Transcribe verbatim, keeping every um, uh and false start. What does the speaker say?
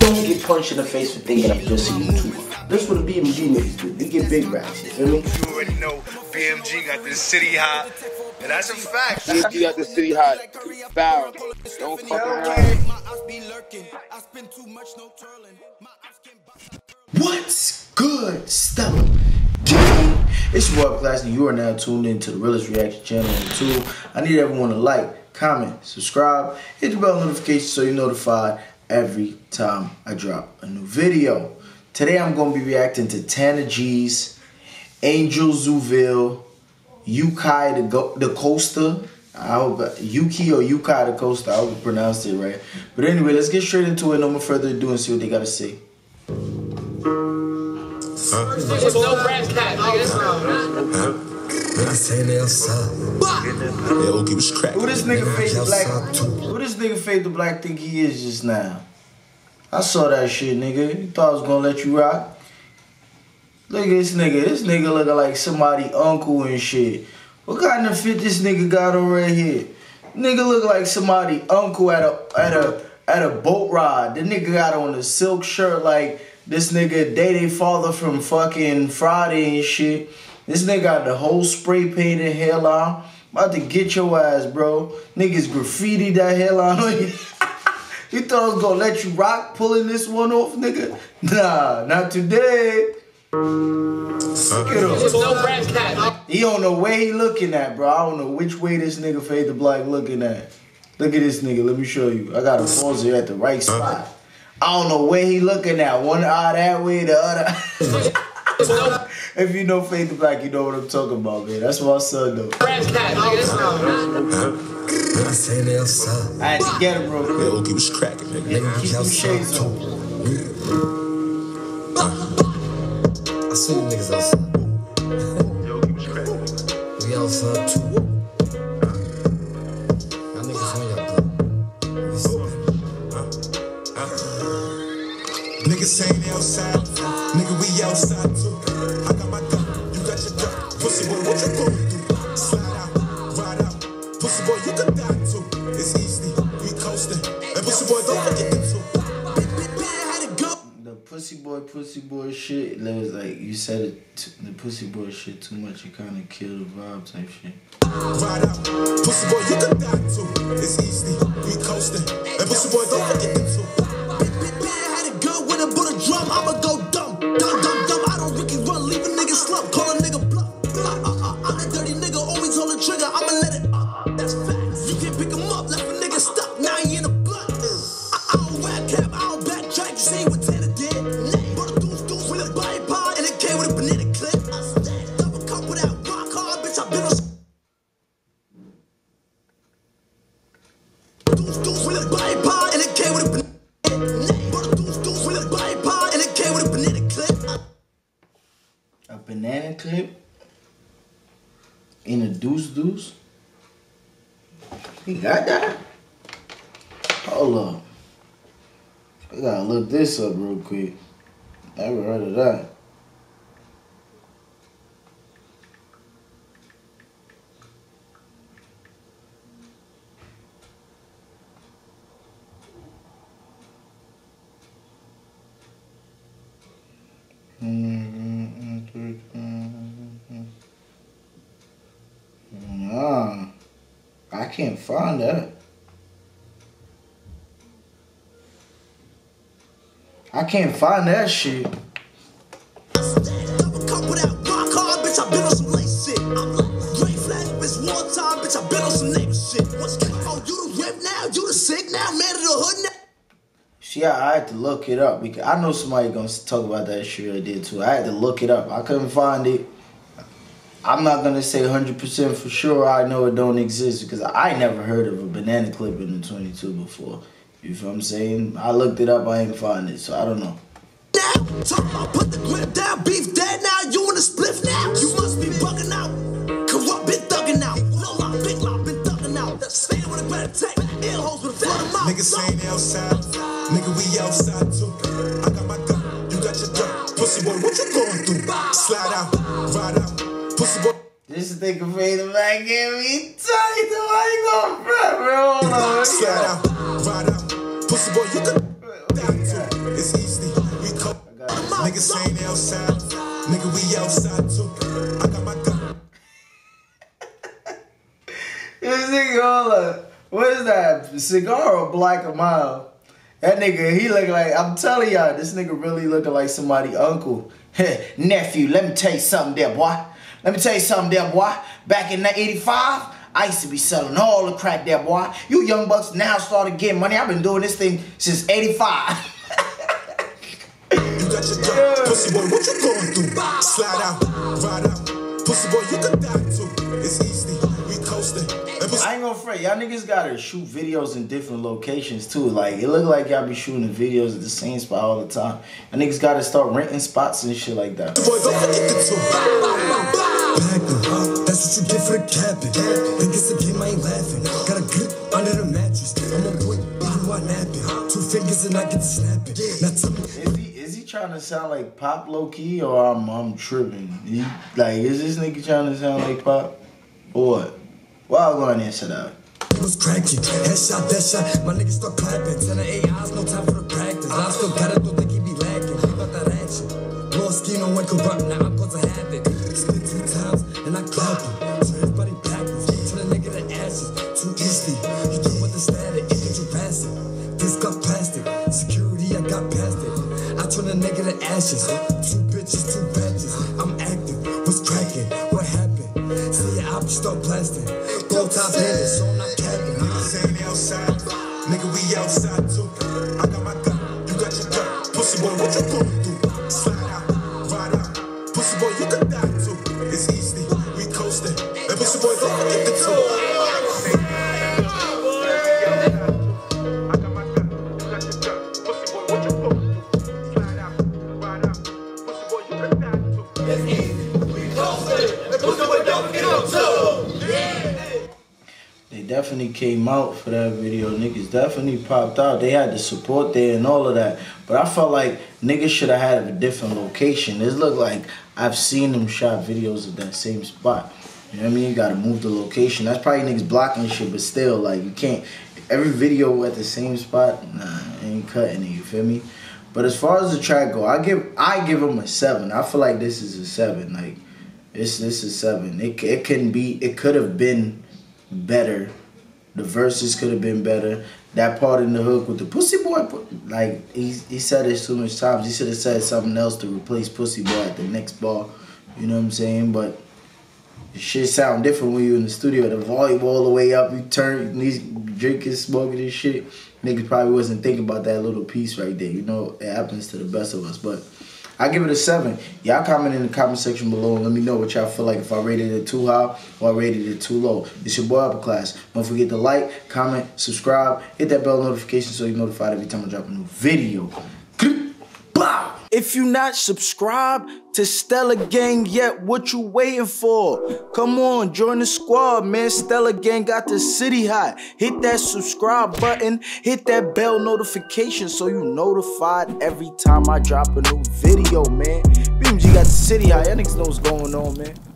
don't get punched in the face for thinking I'm just a YouTuber. That's what the B M G niggas do. They get big racks, you feel me? You already know B M G got this city hot, and that's a fact. B M G got the city hot. Foul. Don't fuck around. What's good, Stella Gang? It's your boy Class, and you are now tuned in to the realest reaction channel on YouTube. I need everyone to like, comment, subscribe, hit the bell notification so you're notified every time I drop a new video. Today I'm going to be reacting to Tana G's, Angel Zuville, Yukai the Da Costa. I hope Yuki or Yukai Da Costa. I hope I pronounced it right. But anyway, let's get straight into it. No more further ado and see what they got to say. Huh? There's no rat cat, nigga. Who this nigga Fade the Black? Who this nigga Fade the Black think he is just now? I saw that shit, nigga. You thought I was gonna let you rock? Look at this nigga. This nigga looking like somebody uncle and shit. What kind of fit this nigga got on right here? Nigga look like somebody uncle at a at a at a boat ride. The nigga got on a silk shirt like this nigga Day Day Father from fucking Friday and shit. This nigga got the whole spray painted hairline. About to get your ass, bro. Niggas graffiti that hairline on you. You thought I was gonna let you rock pulling this one off, nigga? Nah, not today. Look at him. No rat cat. He don't know where he looking at, bro. I don't know which way this nigga Fade the Black looking at. Look at this nigga. Let me show you. I got a pause here at the right spot. I don't know where he looking at. One eye that way, the other. If you know Fade the Black, you know what I'm talking about, man. That's my son, though. Rat cat, nigga. I had to get him, bro. Yeah, Okie was cracking, nigga. Keep them shades on. I see them niggas outside. Yo, Okie was cracking. We outside too. Y'all niggas know y'all good. Niggas ain't outside. Nigga, we outside too. I got my gun, you got your gun. Pussy boy, what you gonna do? Slide out, ride out. Pussy boy, you can die too. It's easy, we coasting. And pussy boy, don't forget the two. The pussy boy, pussy boy shit. It was like you said it. T the pussy boy shit too much. It kind of killed the vibe type shit. Ride out, pussy boy, you can die too. It's easy, we coasting. And pussy boy, don't forget the two. Had it good when I put a drum. I'ma go dumb, dumb, dumb, dumb. I don't Ricky run, leave a nigga slump, call a nigga bluff. Uh, uh, uh, I'm that dirty nigga, always hold the trigger. I'ma let it up. That's facts. You can't pick him up, left a nigga stuck. Now he in the blood. I, I don't rap cap, I don't backtrack. You see what Tana did? But a deuce deuce with a body pod, and it came with a banana clip. Double cup with that rock hard, bitch. I been on. Deuce deuce with a body pod, and it came with a banana. But a deuce deuce with a body pod, and it came with a banana clip. A banana clip in a deuce deuce. He got that? Hold up. I gotta look this up real quick. Never heard of that. Nah, I can't find that. I can't find that shit. Double cup with that rock hard, bitch. I been on some lace shit. I'm like, Dre Flash, bitch, one time, bitch. I been on some neighbor shit. What's good? Oh, you the rip now? You the sick now? Man of the hood now? See, I, I had to look it up because I know somebody gonna talk about that shit I did too. I had to look it up. I couldn't find it. I'm not gonna say one hundred percent for sure I know it don't exist because I never heard of a banana clip in the twenty-two before. You feel what I'm saying? I looked it up, I ain't find it, so I don't know. Now, talk about put the grip down, beef dead now, you in the spliff now. You must be bugging out. Corrupt been thugging out. Low lock, big lock, been thugging out. That's staying with a better take. Ear holes with a flood them out. Niggas ain't outside. Nigga, we outside too. I got my gun, you got your gun. Pussy boy, what you going through? Slide out, ride out. Pussy boy. This nigga Fade the Black get me tight, though. I ain't gonna front, bro. Hold on. Slide out, ride out. Pussy boy, you can die too. Cigar or Black and Mild? That nigga, he look like, I'm telling y'all, this nigga really looking like somebody uncle. Nephew, let me tell you something there, boy. Let me tell you something there, boy. Back in eighty-five, I used to be selling all the crack there, boy. You young bucks now started getting money. I've been doing this thing since eighty-five. You got your gun, pussy boy, what you going through? Slide out, ride out, pussy boy, you can die too. It's easy, we coasting. I ain't gonna fret, y'all niggas gotta shoot videos in different locations too. Like, it look like y'all be shooting the videos at the same spot all the time. And niggas gotta start renting spots and shit like that. Boy, don't forget the two. That's what you get for the cabin. Think it's a game, I ain't laughing. Got a grip under the mattress. I'm on point, even while napping. Two fingers and I get to snap it. Now tell me. Is he, is he trying to sound like Pop low-key, or I'm, I'm tripping? He, like, is this nigga trying to sound like Pop? Or what? Well, I'll go and answer that. It was cracking, headshot, that shot. My niggas start clapping. Tell the A Is, no time for the practice. I still got it, don't think he be lacking. Keep up that action. Lost scheme, I went corrupt, now I'm cause I have it. Spit two times, and I clap him. So everybody backwards. Turn a nigga to ashes. Too easy. You do with the static, it get you pass it. This got plastic. Security, I got past it. I turn a nigga to ashes. Two bitches, two badges. I'm active. What's cracking? What happened? See ya, I'll start blasting. Blow top headed, so I'm not capping. Niggas ain't outside. Nigga, we outside too. I got my gun, you got your gun. Pussy boy, what you going through? Slide out, ride out. Pussy boy, you can die too. It's easy, we coasting. And pussy boy, don't forget the two. They definitely came out for that video. Niggas definitely popped out. They had the support there and all of that. But I felt like niggas should have had a different location. This look like I've seen them shot videos of that same spot. You know what I mean? You gotta move the location. That's probably niggas blocking shit, but still, like, you can't. Every video at the same spot, nah, ain't cutting it. You feel me? But as far as the track go, I give I give them a seven. I feel like this is a seven. Like, this this is seven. It it can be. It could have been better. The verses could have been better. That part in the hook with the pussy boy, like, he, he said it so much times. He should have said something else to replace pussy boy at the next bar. You know what I'm saying? But the shit sound different when you in the studio. The volume all the way up. You turn, these drinking, smoking this shit. Niggas probably wasn't thinking about that little piece right there. You know, it happens to the best of us. But I give it a seven. Y'all comment in the comment section below and let me know what y'all feel like, if I rated it too high or I rated it too low. It's your boy Upper Class. Don't forget to like, comment, subscribe, hit that bell notification so you're notified every time I drop a new video. If you not subscribed to Stella Gang yet, what you waiting for? Come on, join the squad, man. Stella Gang got the city hot. Hit that subscribe button, hit that bell notification so you notified every time I drop a new video, man. B M G got the city hot. Y'all niggas know what's going on, man.